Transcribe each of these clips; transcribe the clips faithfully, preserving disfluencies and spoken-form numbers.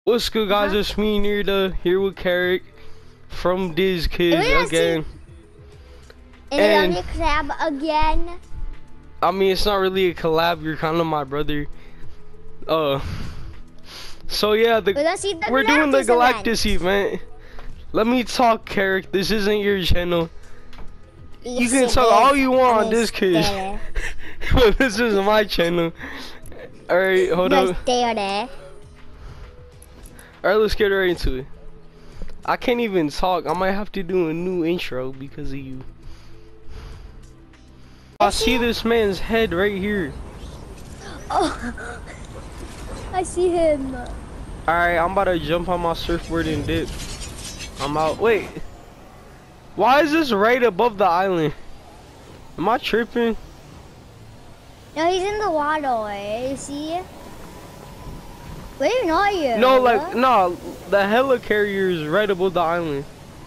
What's good, guys? Uh-huh. It's me, Nearda, here with Carrick from Diz Kids again. And it's collab again. I mean, it's not really a collab. You're kind of my brother. Uh, so yeah, the, we're, the we're doing the Galactis event. event. Let me talk, Carrick. This isn't your channel. Yes, you can talk is. all you want on Diz Kids, but this is my channel. All right, hold no, up. Stay there. Alright, let's get right into it. I can't even talk. I might have to do a new intro because of you. I see this man's head right here. Oh, I see him. Alright, I'm about to jump on my surfboard and dip. I'm out. Wait. Why is this right above the island? Am I tripping? No, he's in the water. You see? Where even are you? No, like, no, the helicarrier is right above the island.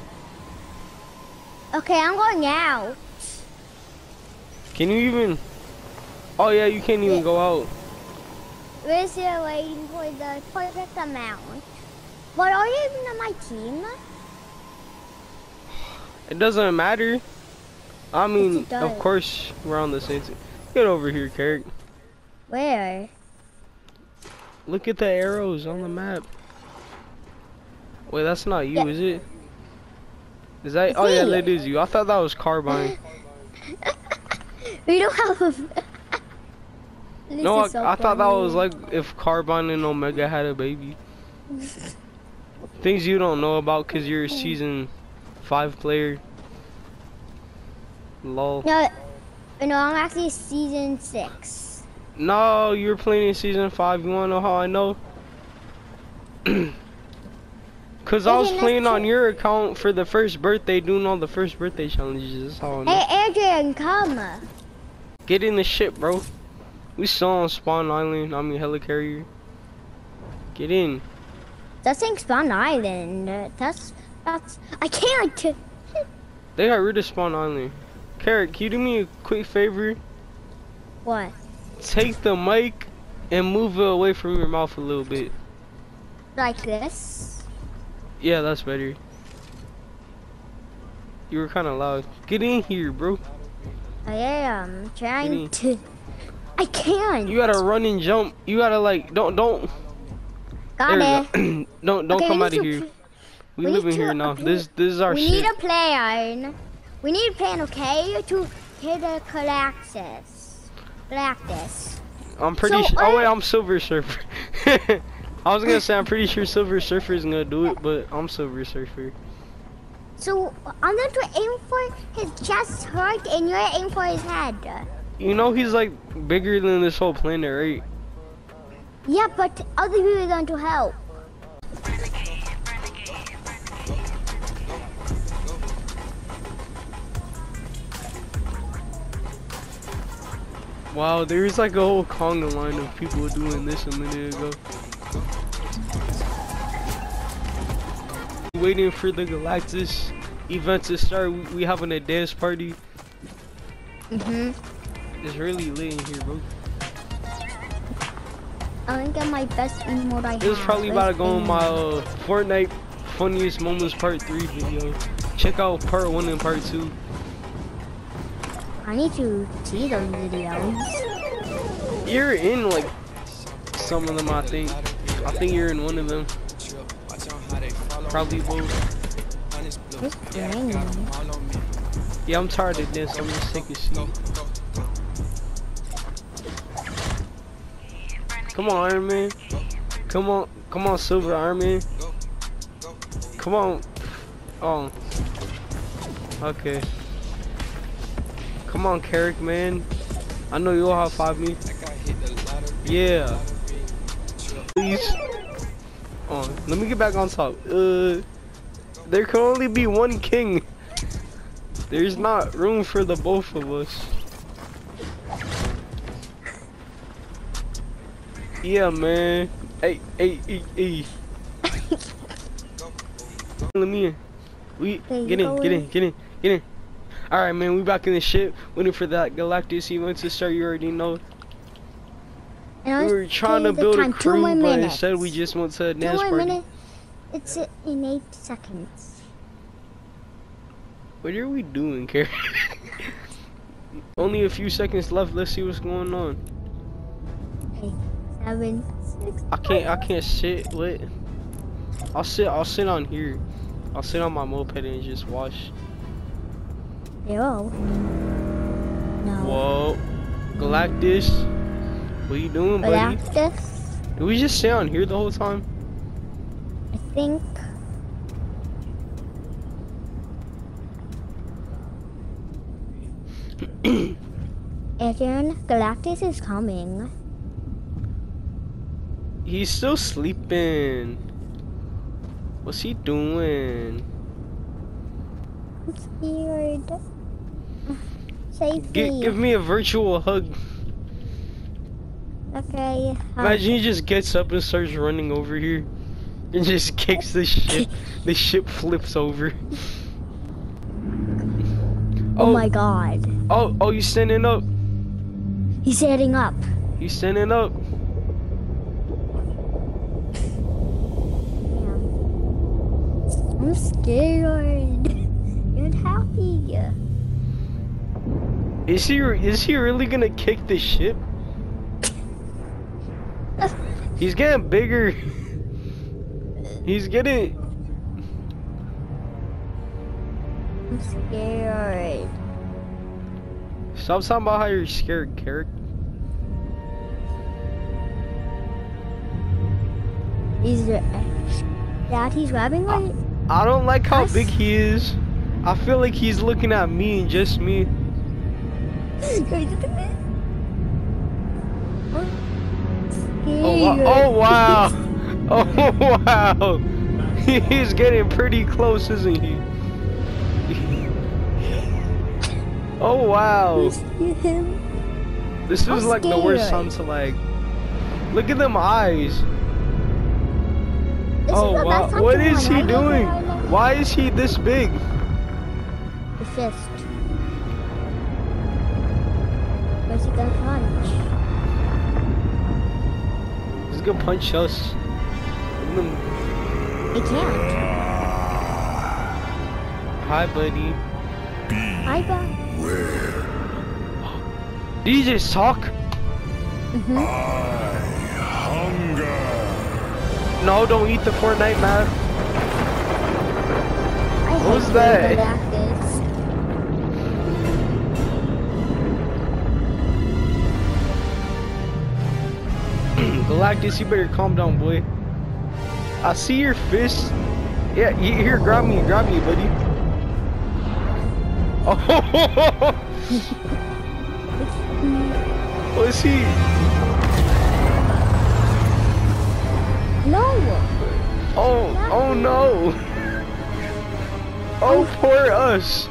Okay, I'm going out. Can you even? Oh yeah, you can't even yeah. go out. We're still waiting for the perfect amount. But are you even on my team? It doesn't matter. I mean, of course, we're on the same team. Get over here, Carrick. Where? Look at the arrows on the map. Wait, that's not you, yeah. is it? Is that? It's oh me. yeah, that is you. I thought that was Carbine. We don't have a... no, I, so I thought that was like if Carbine and Omega had a baby. Things you don't know about because you're a season five player. Lol. No, no, I'm actually season six. No, you're playing in season five. You wanna know how I know? Cause I was playing on your account for the first birthday, doing all the first birthday challenges. That's how I know. Hey, Adrian, come. Get in the ship, bro. We still on Spawn Island. I mean, helicarrier. Get in. That's in Spawn Island. That's that's. I can't. They got rid of Spawn Island. Carrot, can you do me a quick favor? What? Take the mic and move it away from your mouth a little bit. Like this? Yeah, that's better. You were kind of loud. Get in here, bro. I am trying to. I can't. You gotta run and jump. You gotta like don't don't. Got it. Go. don't don't okay, come out of to, here. We, we live in to, here now. Okay. This this is our we shit. We need a plan. We need a plan, okay? To hit the Galactis. Galactis. I'm pretty so, sure. uh, Oh wait, I'm Silver Surfer. I was gonna say I'm pretty sure Silver Surfer is gonna do it, but I'm Silver Surfer. So I'm going to aim for his chest hurt, and you're aiming for his head. You know he's like bigger than this whole planet, right? Yeah, but other people are going to help. Wow, there's like a whole conga line of people doing this a minute ago. Waiting for the Galactis event to start. We, we having a dance party. Mhm. It's really lit in here, bro. I think I'm my best emote I have. This is probably about to go on my uh, Fortnite funniest moments part three video. Check out part one and part two. I need to see those videos. You're in like some of them, I think. I think you're in one of them. Probably both. It's raining. Yeah, I'm tired of this. I'm just taking a seat. Come on, Iron Man. Come on, come on, Silver Iron Man. Come on. Oh. Okay. Come on, Carrick, man. I know you'll high five me. Yeah. Please. Oh, let me get back on top. Uh, there can only be one king. There's not room for the both of us. Yeah, man. Hey, hey, hey, hey. Let me in. We get in, get in, get in, get in. Alright, man, we back in the ship, waiting for that Galactis event to start. You already know. And We were trying to build a crew, but instead we just went to a dance Two more party. minutes. It's in eight seconds. What are we doing, Carrie? Only a few seconds left. Let's see what's going on. Eight, seven, six. I can't. I can't sit. What? I'll sit. I'll sit on here. I'll sit on my moped and just watch. Yo. No. Whoa, Galactis. What you doing, buddy? Galactis. Did we just stay on here the whole time? I think. Again, Galactis is coming. He's still sleeping. What's he doing? I'm scared. Safety. G give me a virtual hug. Okay. Imagine he just gets up and starts running over here and just kicks the ship. The ship flips over. Oh, oh my god. Oh, oh, you standing up? He's standing up. You standing up? I'm scared. You're happy. Is he? Is he really gonna kick the ship? He's getting bigger. He's getting. I'm scared. Stop talking about how you're scared, Carrot. He's Dad, he's grabbing my. I, I don't like how us? big he is. I feel like he's looking at me and just me. Oh, wa oh wow! Oh wow! He's getting pretty close, isn't he? Oh wow! This is I'm like scared. the worst time to like. Look at them eyes. This Oh is wow! What is he doing? Why is he this big? The fist. Where's he gonna punch? He's gonna punch us. Look at them. He can't. Hi, buddy. Hi, bud. Where? Did he just talk? Mm-hmm. I hunger. No, don't eat the Fortnite map. I What was hate that? Galactis. Galactus, you better calm down, boy. I see your fist. Yeah, you, here, grab me, grab me, buddy. Oh, what's he? No. Oh, oh no. Oh, poor us.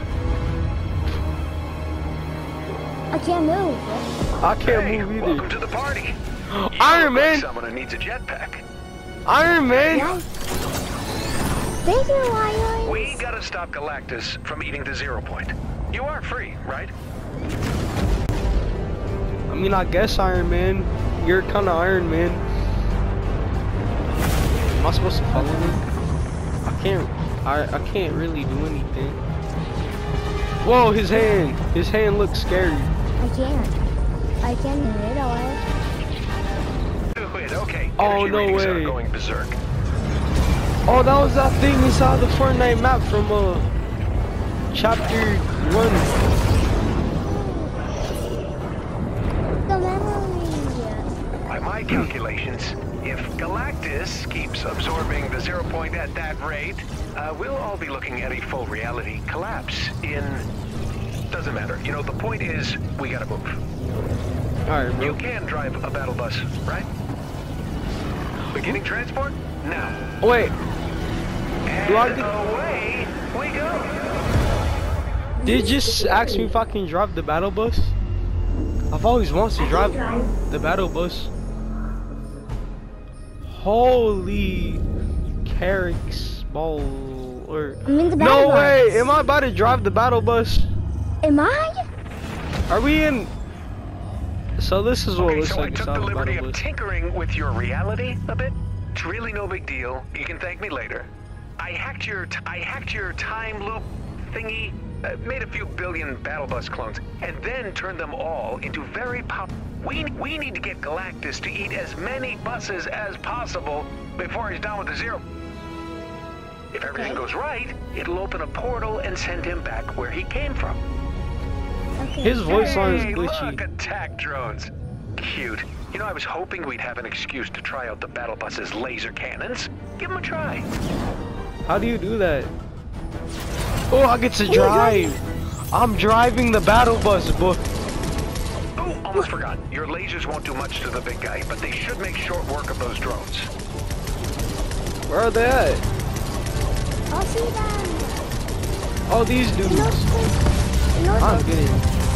I can't move. I can't Hey, move welcome either. to the party. You Iron look like Man. someone who needs a jetpack. Iron Man. Yeah. Thank you, Lions. We gotta stop Galactus from eating the zero point. You are free, right? I mean, I guess Iron Man. You're kind of Iron Man. Am I supposed to follow him? I can't. I I can't really do anything. Whoa, his hand. His hand looks scary. I can't. I can't do it all. Wait, okay. Oh, Energy no readings are way. going berserk. Oh, that was that thing inside the Fortnite map from uh chapter one. The memory. By my calculations, if Galactus keeps absorbing the zero point at that rate, uh, we'll all be looking at a full reality collapse in... Doesn't matter. You know, the point is, we gotta move. All right, You bro. can drive a battle bus, right? Beginning transport? Now. Oh, wait. Do I And get- away we go. Did it just ask me if I can drive the battle bus? I've always wanted to drive the battle bus. Holy carrots ball or I'm in the no battle way! bus. Am I about to drive the battle bus? Am I? Are we in So this is what Okay, it looks so I like took inside the the liberty battle of bus. tinkering with your reality a bit. It's really no big deal. You can thank me later. I hacked your t I hacked your time loop thingy, uh, made a few billion battle bus clones, and then turned them all into very pop. We we need to get Galactus to eat as many buses as possible before he's done with the zero. If everything Okay. goes right, it'll open a portal and send him back where he came from. Okay. His voice line is Hey, glitchy. look, attack drones. Cute. You know, I was hoping we'd have an excuse to try out the battle bus's laser cannons. Give them a try. How do you do that? Oh, I get to drive. I'm driving the battle bus, boy. Oh, almost forgot. Your lasers won't do much to the big guy, but they should make short work of those drones. Where are they at? I'll see them. Oh, these You know, dudes. you know, I'm getting.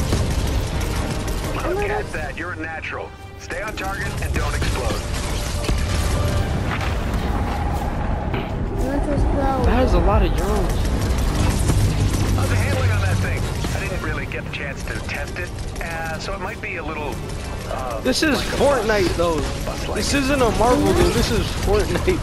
Look at that. You're a natural. Stay on target and don't explode. you want to explode. That has a lot of drones. How's the handling on that thing? I didn't really get the chance to test it, uh, so it might be a little. Uh, This is like a Fortnite, bus. though. Bus-like. This isn't a Marvel game. This is Fortnite.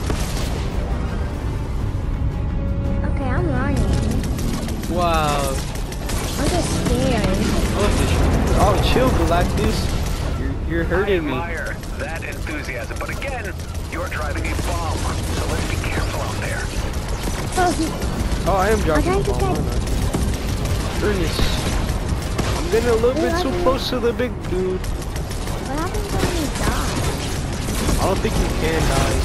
Okay, I'm running. Wow. I'm just scared. Oh, chill, Galactus. You're, you're I hurting me. admire that enthusiasm, but again, you're driving a bomb, so let's be careful out there. Oh, he, Oh, I am driving I'm the trying to bomb. get- aren't I? Ernest. I'm getting a little bit too What? close to the big dude. what happens when you die? I don't think you can die.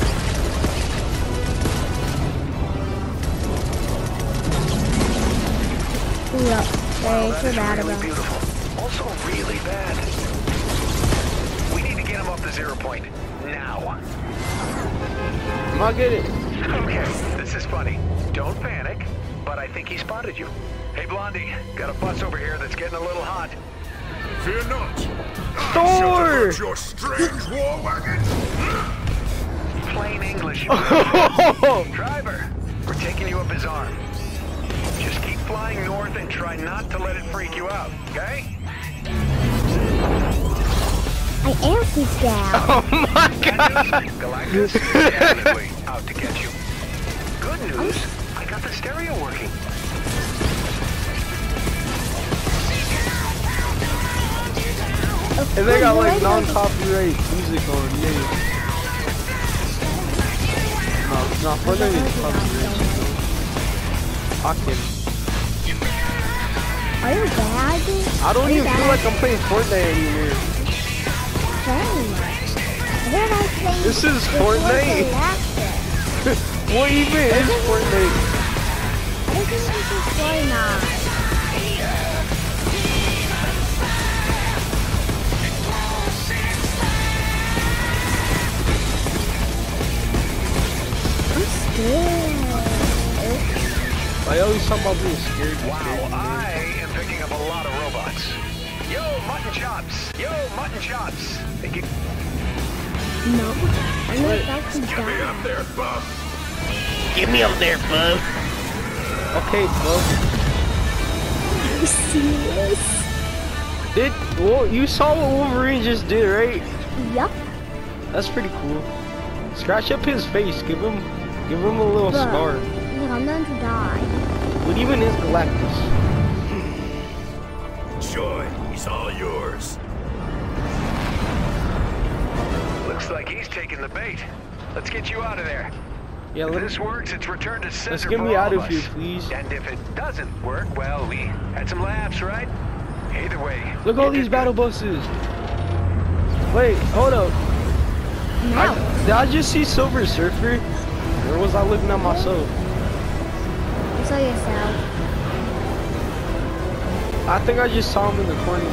Ooh, up. Wow, Very that too is bad really about. beautiful. Also really bad. We need to get him off the zero point. Now. Am I getting? Okay, this is funny. Don't panic, but I think he spotted you. Hey, Blondie, got a bus over here that's getting a little hot. Fear not. Thor! Your strange war wagon. Plain English. Oh! Driver, we're taking you up his arm. Just keep flying north and try not to let it freak you out, okay? I am freaked out. Oh my Bad god! news, Galactus is definitely out to get you. Good news, I got the stereo working. And they got like non-copyright music on, yeah. No, no, Fortnite is copyright. I can. Are you bad? I don't Are you even feel bad? like I'm playing Fortnite anymore. Dang. I think I was playing This is before Fortnite. Galactus. What even is Fortnite? I think this is Fortnite. I'm scared. I always talk about being scared. Wow, scared, I am picking up a lot of robots. Yo, mutton chops! Yo, mutton chops! They get No. I'm not about to Get me die. up there, Buff. Get me up there, bub. Okay, bub. Are you serious? Did well? You saw what Wolverine just did, right? Yup. That's pretty cool. Scratch up his face. Give him, give him a little Bro. scar. Look, I'm going to die. What even is Galactus? Joy is all yours. looks like he's taking the bait. Let's get you out of there. Yeah, If let this works, it's return to center let's get for me all out of us. here, please. And if it doesn't work, well, we had some laughs, right? Either way. Look at all you these did battle good. buses. Wait, hold up. No. I, did I just see Silver Surfer? Or was I looking at myself? You saw yourself. I think I just saw him in the corner.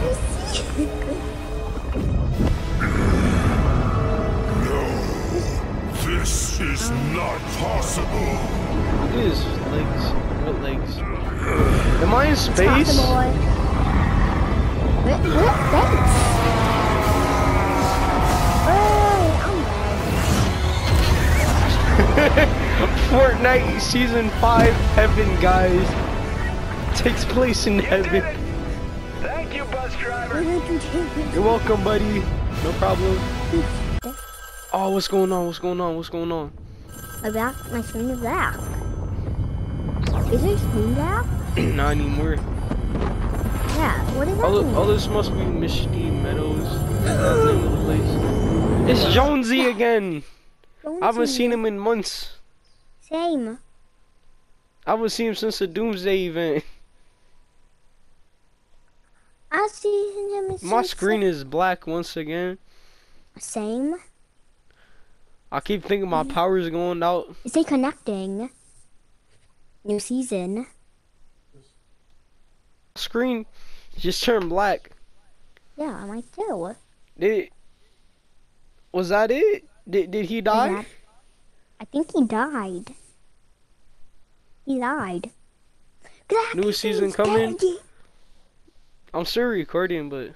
This is not possible. Look at his legs. What legs? Am I in space? Possible. What? What? Thanks. Oh, I'm dead. Fortnite Season five Heaven, guys. Takes place in You did heaven. it. Thank you, Buzz bus driver. You're welcome, buddy. No problem. Oh, what's going on? What's going on? What's going on? My back, my screen is black. Is your screen black? Not anymore. Yeah, what is that All, mean? all this must be Misty Meadows. That's the name of the place. It's Jonesy again. I haven't seen him in months. Same. I haven't seen him since the Doomsday event. I've seen him My since screen the- is black once again. Same. I keep thinking my power's going out. Is they connecting? New season. Screen just turned black. Yeah, mine too. Did was that it? Did did he die? that- I think he died. He died. New season Galactus coming? dead. I'm still recording, but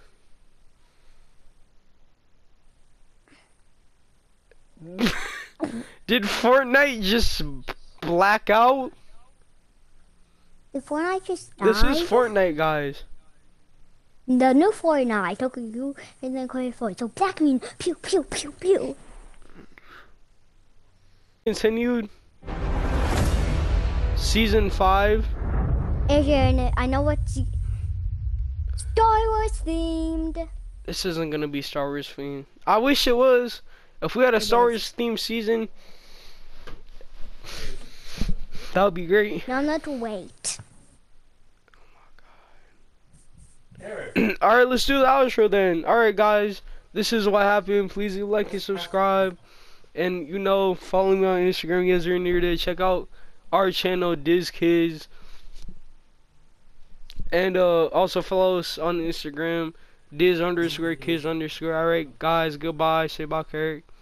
did Fortnite just black out? Did Fortnite just died? This is Fortnite, guys. The new Fortnite. Okay, you and then call it Fortnite. So black mean pew pew pew pew. Continued. Season five. And I know what's Star Wars themed. This isn't gonna be Star Wars themed. I wish it was. If we had a It Star is. Wars themed season, that would be great. Now let's wait. Alright, let's do the outro then. Alright, guys. This is what happened. Please leave a like and subscribe. And, you know, follow me on Instagram. You guys are near there. Check out our channel, Diz Kids. And uh, also follow us on Instagram, Diz underscore Kids underscore. Alright, guys. Goodbye. Say bye, Eric.